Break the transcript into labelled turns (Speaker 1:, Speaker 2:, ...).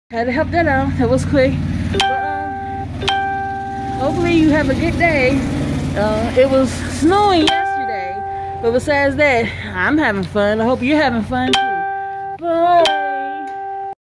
Speaker 1: Had to help that out. That was quick. But, hopefully you have a good day. It was snowing yesterday, but besides that, I'm having fun. I hope you're having fun too. Bye.